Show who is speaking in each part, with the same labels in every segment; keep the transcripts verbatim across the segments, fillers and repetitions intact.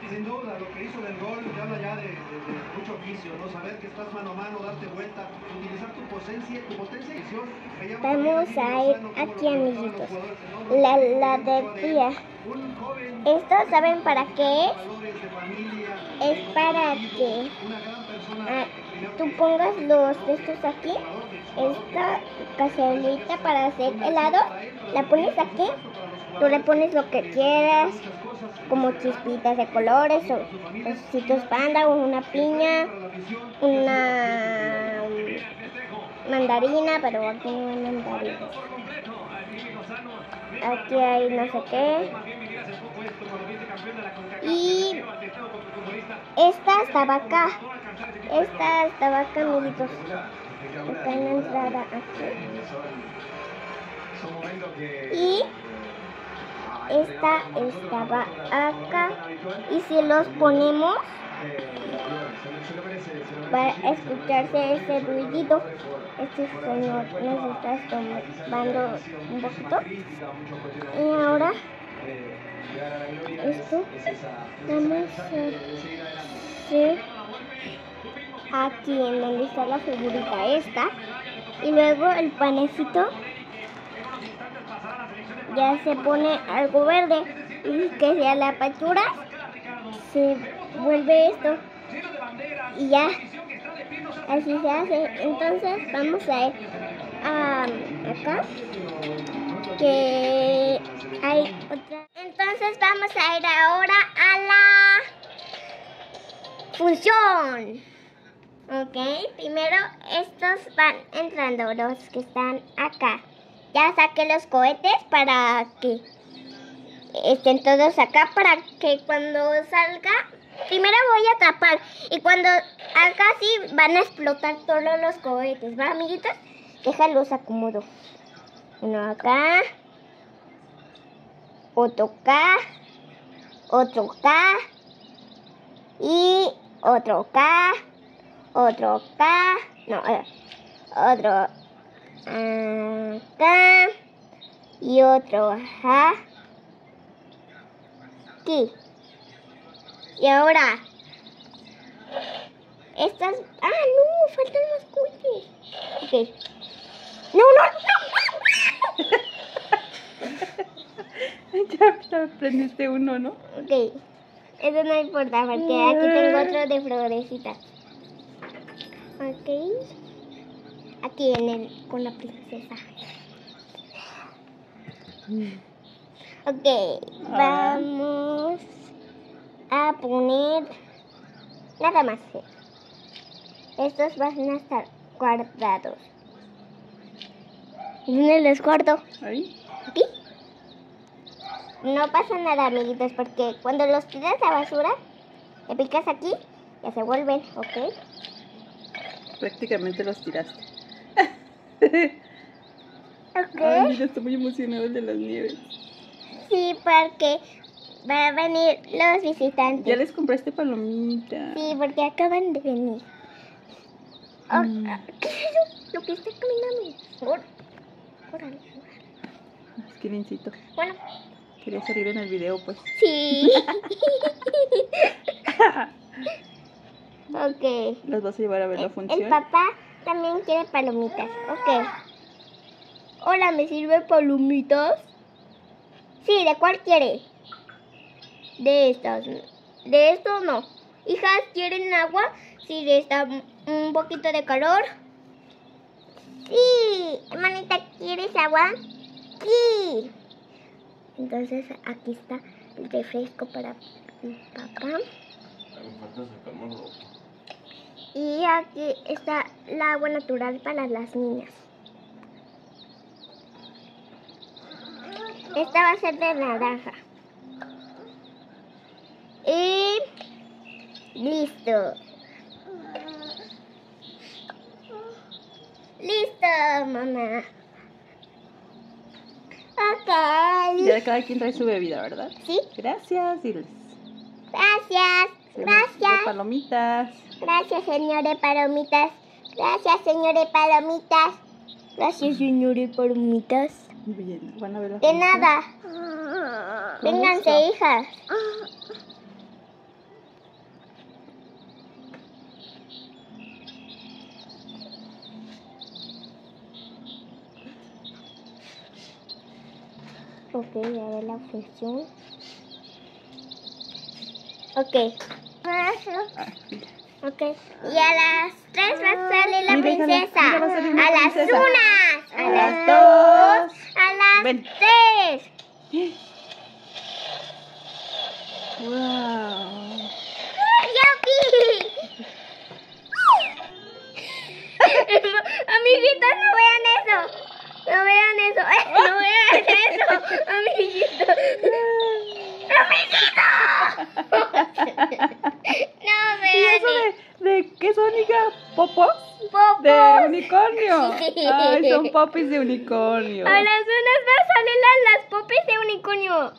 Speaker 1: Sin duda, lo que hizo del gol te habla ya de, de, de mucho oficio, ¿no? Saber que estás mano a mano, darte vuelta, utilizar tu potencia, tu potencia y visión.
Speaker 2: Vamos a ir aquí, amiguitos. La ladería. ¿Esto saben para qué es? Es para que ah, tú pongas los de estos aquí. Esta cacerolita para hacer helado, la pones aquí. Tú le pones lo que quieras, como chispitas de colores, o ositos panda, o una piña, una mandarina, pero aquí no hay mandarinas. Aquí hay no sé qué. Y esta estaba acá. Esta estaba acá, amiguitos. Está en la entrada aquí. Y esta estaba acá. Y si los ponemos, va a escucharse ese ruidito. Este señor nos está estorbando un poquito. Y ahora esto vamos a hacer aquí en donde está la figurita esta. Y luego el panecito ya se pone algo verde. Y que sea la apachura, se vuelve esto. Y ya, así se hace. Entonces vamos a ir a, acá, que hay otra. Entonces vamos a ir ahora a la función. Ok, primero estos van entrando, los que están acá. Ya saqué los cohetes para que estén todos acá, para que cuando salga, primero voy a atrapar. Y cuando acá sí van a explotar todos los cohetes, ¿va, amiguitos? Déjalos acomodo. Uno acá, otro acá, otro acá, y otro acá, otro acá, no, otro acá, y otro acá, aquí. Y ahora, estas, ah, no, faltan más cohetes. Ok. No, no,
Speaker 3: no. ya, ya prendiste uno, ¿no?
Speaker 2: Ok. Eso no importa porque aquí tengo otro de florecitas. Ok. Aquí en el, con la princesa. Ok. Vamos a poner nada más. Estos van a estar guardados. ¿Dónde los guardo?
Speaker 3: Ahí.
Speaker 2: ¿Aquí? No pasa nada, amiguitos, porque cuando los tiras a la basura, le picas aquí, ya se vuelven, ¿ok?
Speaker 3: Prácticamente los tiraste.
Speaker 2: Ok.
Speaker 3: Ay, mira, estoy muy emocionado el de las nieves.
Speaker 2: Sí, porque van a venir los visitantes.
Speaker 3: Ya les compraste palomitas.
Speaker 2: Sí, porque acaban de venir. Oh, mm. ¿Qué es eso? Lo que está caminando. Órale, órale.
Speaker 3: Es que necesito.
Speaker 2: Bueno.
Speaker 3: Quería salir en el video, pues.
Speaker 2: Sí. Ok.
Speaker 3: ¿Las vas a llevar a ver la función?
Speaker 2: El papá también quiere palomitas. Ok. Hola, ¿me sirve palomitas? Sí, ¿de cuál quiere? De estas. De esto no. Hijas, ¿quieren agua? Sí, de esta un poquito de calor. Sí. Hermanita, ¿quieres agua? Sí. Entonces aquí está el refresco para mi papá. Y aquí está el agua natural para las niñas. Esta va a ser de naranja. Y listo. Listo, mamá. Ok.
Speaker 3: Ya cada quien trae su bebida, ¿verdad?
Speaker 2: Sí.
Speaker 3: Gracias, diles.
Speaker 2: Gracias. Gracias.
Speaker 3: Palomitas.
Speaker 2: Gracias, señores palomitas. Gracias, señores palomitas. Gracias, señores palomitas.
Speaker 3: Bien, van a ver la
Speaker 2: De
Speaker 3: función.
Speaker 2: nada. Vénganse, hijas. Ok, a ver la función. Ok.
Speaker 3: Ah,
Speaker 2: Ok. Y a las tres va a salir la
Speaker 3: Mira, hija,
Speaker 2: princesa.
Speaker 3: mira, va a salir una
Speaker 2: a las
Speaker 3: princesa.
Speaker 2: unas. A,
Speaker 3: A
Speaker 2: las
Speaker 3: las
Speaker 2: dos.
Speaker 3: dos.
Speaker 2: A las
Speaker 3: Ven.
Speaker 2: tres.
Speaker 3: Wow.
Speaker 2: ¡Yupi! Amiguitos, no vean eso. No vean eso. Eh, no vean eso. Amiguitos. Amiguitos. No
Speaker 3: ¿Y
Speaker 2: vean
Speaker 3: eso de, de qué son, hija? ¿Popos?
Speaker 2: Popos.
Speaker 3: De unicornio. Ay, son popis de unicornio.
Speaker 2: A las unas va a salir las, las popis de unicornio.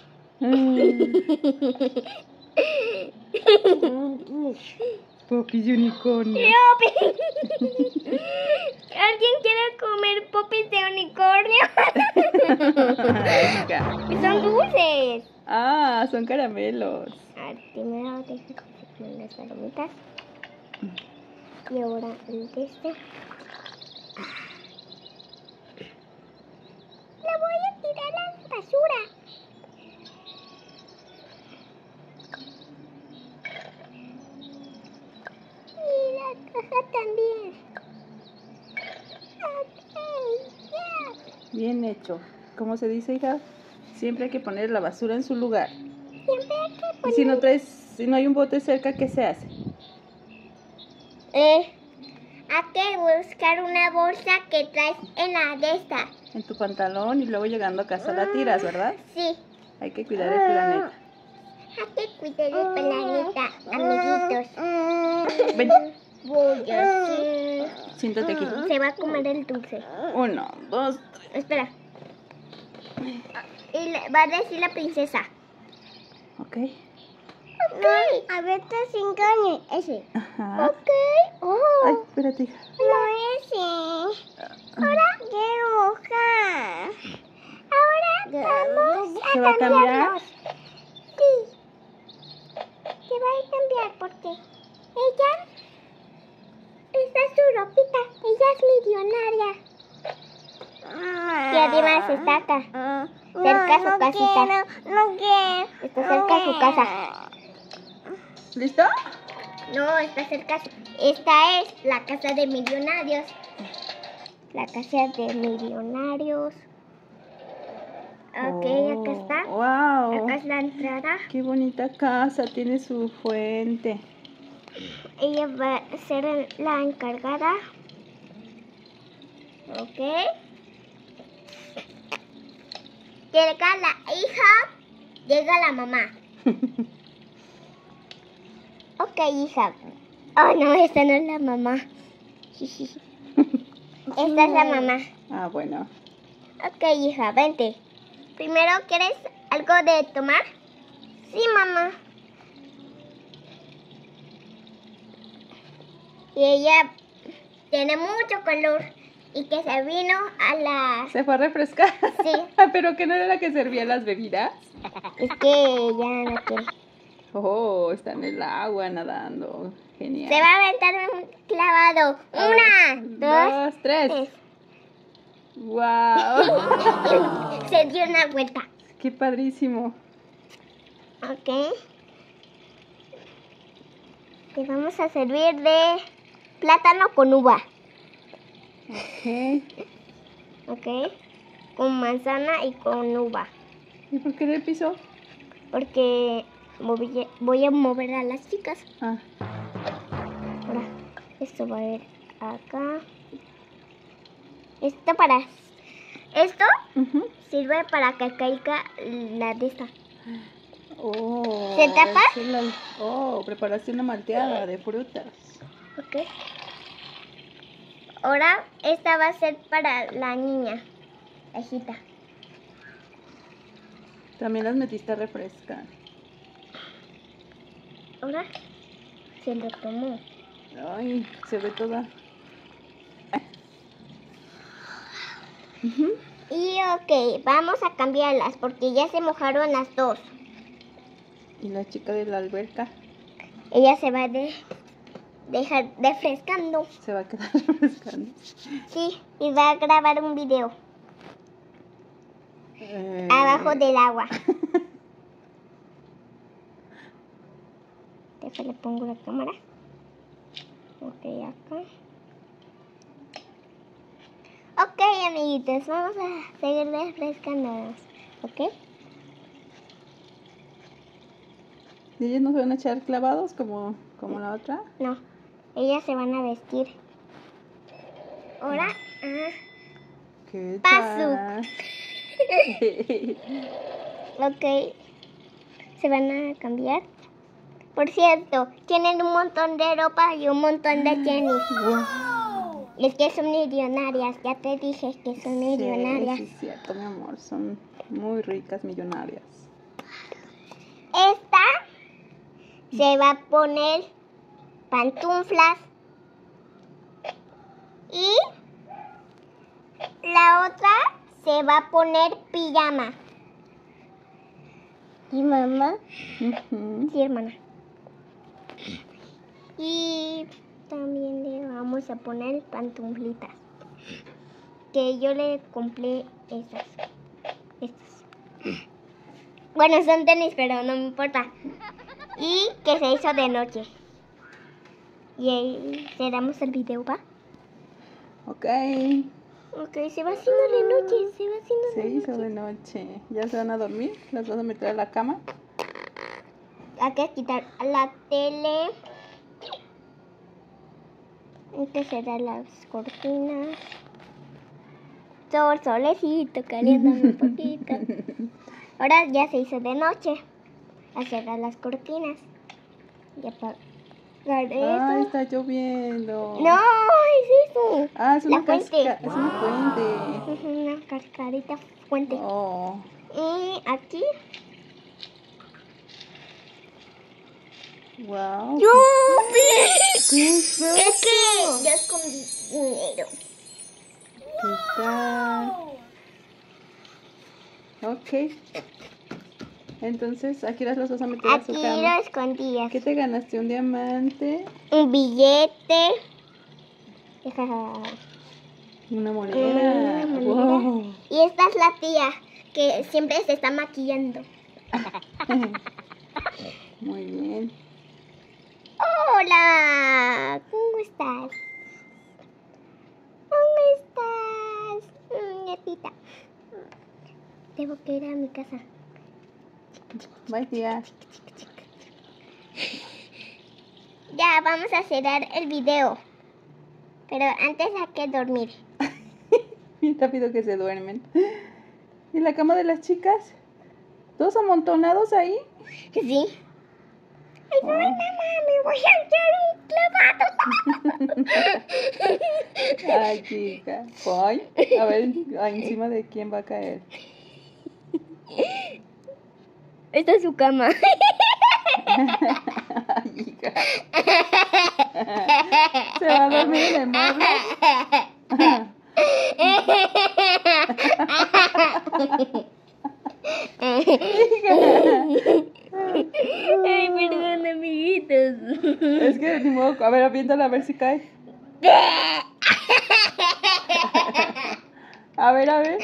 Speaker 3: Mm. Popis de unicornio.
Speaker 2: ¡Yupi! ¿Alguien quiere comer popis de unicornio?
Speaker 3: Ay, hija.
Speaker 2: Son dulces.
Speaker 3: Ah, son caramelos.
Speaker 2: A ver, primero dejo con las palomitas. Y ahora el de este. La voy a tirar a la basura. Y la caja también. Ok, ya.
Speaker 3: Bien hecho. ¿Cómo se dice, hija? Siempre hay que poner la basura en su lugar.
Speaker 2: Siempre hay que
Speaker 3: Y
Speaker 2: poner...
Speaker 3: si no traes, si no hay un bote cerca, ¿qué se hace?
Speaker 2: Eh, hay que buscar una bolsa que traes en la de esta.
Speaker 3: En tu pantalón y luego llegando a casa la tiras, ¿verdad?
Speaker 2: Sí.
Speaker 3: Hay que cuidar el planeta.
Speaker 2: Hay que cuidar el planeta, amiguitos.
Speaker 3: Ven,
Speaker 2: Voy a hacer...
Speaker 3: siéntate aquí.
Speaker 2: Se va a comer el dulce.
Speaker 3: Uno, dos,
Speaker 2: Espera. Y le va a decir la princesa.
Speaker 3: ok.
Speaker 2: Ok. A ver, te engañe. Ese.
Speaker 3: Ajá.
Speaker 2: Ok. Oh.
Speaker 3: Ay, espérate, hija.
Speaker 2: No ese. Ahora quiero mojar. Ahora vamos a
Speaker 3: ¿Se va a cambiar?
Speaker 2: cambiarnos. Sí. Se va a cambiar porque ella... Esta es su ropita. Ella es millonaria. Y además está acá. Cerca a su casita. No quiero. Está cerca a su casa.
Speaker 3: ¿Listo?
Speaker 2: No, está cerca. Esta es la casa de millonarios. La casa de millonarios. Ok, acá está.
Speaker 3: Wow.
Speaker 2: Acá es la entrada.
Speaker 3: Qué bonita casa, tiene su fuente.
Speaker 2: Ella va a ser la encargada. Ok. Llega la hija, llega la mamá. Ok, hija. Oh, no, esta no es la mamá. Esta es la mamá.
Speaker 3: Ah, bueno.
Speaker 2: Ok, hija, vente. Primero, ¿quieres algo de tomar? Sí, mamá. Y ella tiene mucho calor y que se vino a la...
Speaker 3: ¿Se fue a refrescar?
Speaker 2: Sí.
Speaker 3: ¿Pero que no era la que servía las bebidas?
Speaker 2: Es que ella no quiere.
Speaker 3: Oh, está en el agua nadando. Genial.
Speaker 2: Se va a aventar un clavado. Una, dos,
Speaker 3: dos, tres.
Speaker 2: tres.
Speaker 3: Wow.
Speaker 2: Se dio una vuelta.
Speaker 3: Qué padrísimo.
Speaker 2: Ok. Y vamos a servir de plátano con uva.
Speaker 3: Ok.
Speaker 2: Ok. Con manzana y con uva.
Speaker 3: ¿Y por qué en el piso?
Speaker 2: Porque moví- voy a mover a las chicas.
Speaker 3: Ah,
Speaker 2: Ahora, esto va a ir acá. Esto para... Esto
Speaker 3: ujú.
Speaker 2: sirve para que caiga la de esta.
Speaker 3: Oh,
Speaker 2: ¿Se tapa?
Speaker 3: es la- Oh, preparaste una malteada de frutas.
Speaker 2: Ok. Ahora esta va a ser para la niña, la hijita.
Speaker 3: También las metiste a refrescar.
Speaker 2: Ahora se lo tomó.
Speaker 3: Ay, se ve toda. Ujú.
Speaker 2: Y ok, vamos a cambiarlas porque ya se mojaron las dos.
Speaker 3: Y la chica de la alberca
Speaker 2: Ella se va a de, dejar refrescando.
Speaker 3: se va a quedar refrescando.
Speaker 2: Sí, y va a grabar un video.
Speaker 3: Eh...
Speaker 2: Abajo del agua. Después le pongo la cámara. Ok, acá. Ok, amiguitos, vamos a seguir refrescándonos. ¿Ok?
Speaker 3: ¿Y ellos no se van a echar clavados como, como la otra?
Speaker 2: No, ellas se van a vestir. Ahora, ah,
Speaker 3: ¿Qué
Speaker 2: paso.
Speaker 3: tal?
Speaker 2: Ok, se van a cambiar. Por cierto, tienen un montón de ropa y un montón de tenis.
Speaker 3: Wow.
Speaker 2: Es que son millonarias, ya te dije que son millonarias.
Speaker 3: Sí, sí, es cierto, mi amor, son muy ricas, millonarias.
Speaker 2: Esta se va a poner pantuflas y la otra se va a poner pijama. ¿Y mamá?
Speaker 3: Uh-huh.
Speaker 2: Sí, hermana. Y también le vamos a poner pantuflitas. Que yo le compré estas. Estas. Bueno, son tenis, pero no me importa. Y que se hizo de noche. Y ahí cerramos el video, ¿va?
Speaker 3: Ok.
Speaker 2: Ok, se va haciendo de noche, se va haciendo
Speaker 3: Se
Speaker 2: de
Speaker 3: hizo
Speaker 2: noche.
Speaker 3: de noche. ¿Ya se van a dormir? ¿Las vas a meter a la cama?
Speaker 2: Hay que quitar la tele. Hay que cerrar las cortinas. Sol, solecito, caliéndome un poquito. Ahora ya se hizo de noche. A cerrar las cortinas. Y apagar
Speaker 3: Ah,
Speaker 2: esto.
Speaker 3: está lloviendo.
Speaker 2: No, es eso.
Speaker 3: Ah, es
Speaker 2: La
Speaker 3: una
Speaker 2: fuente.
Speaker 3: casca, es una fuente.
Speaker 2: Ujú, una cascadita fuente.
Speaker 3: Oh.
Speaker 2: Y aquí.
Speaker 3: Wow.
Speaker 2: ¡Yo!
Speaker 3: ¿Qué es eso?
Speaker 2: Es que yo escondí dinero.
Speaker 3: ¿Qué tal? Ok. Entonces, aquí las vas a meter a su
Speaker 2: Aquí
Speaker 3: cama.
Speaker 2: lo escondí.
Speaker 3: ¿Qué te ganaste? ¿Un diamante?
Speaker 2: Un billete.
Speaker 3: Una moneda.
Speaker 2: Una moneda.
Speaker 3: Wow.
Speaker 2: Y esta es la tía que siempre se está maquillando.
Speaker 3: Muy bien.
Speaker 2: Hola, ¿cómo estás? ¿Cómo estás, mm, nietita? Tengo que ir a mi casa.
Speaker 3: Bye, tía.
Speaker 2: Ya, vamos a cerrar el video. Pero antes hay que dormir.
Speaker 3: Bien rápido que se duermen. ¿Y la cama de las chicas? ¿Todos amontonados ahí?
Speaker 2: Sí. Ay,
Speaker 3: Oh.
Speaker 2: mamá, me voy a echar un clavado.
Speaker 3: Ay, chica. Ay, a ver, encima de quién va a caer.
Speaker 2: Esta es su cama.
Speaker 3: Ay, hija. Se va a dormir en el mueble.
Speaker 2: Ay, perdón, amiguitos.
Speaker 3: Es que ni modo. A ver, aviéntala a ver si cae. A ver, a ver.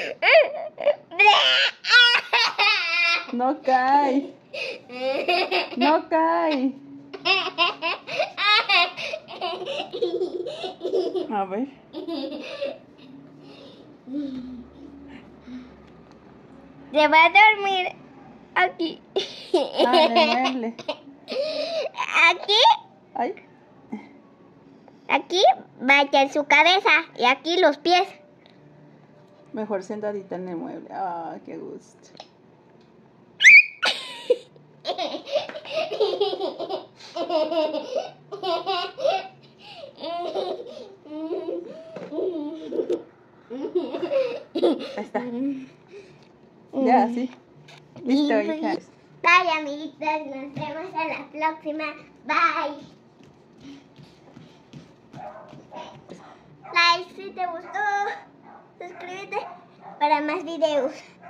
Speaker 3: No cae. No cae. A ver.
Speaker 2: Se va a dormir aquí.
Speaker 3: Ah, en el mueble.
Speaker 2: Aquí,
Speaker 3: Ay.
Speaker 2: aquí va a echar su cabeza y aquí los pies.
Speaker 3: Mejor sentadita en el mueble. Ah, qué gusto. Ahí está. Ya, sí. Listo, hijas.
Speaker 2: Bye, amiguitas. Nos vemos a la próxima. Bye. Like si te gustó. Suscríbete para más videos.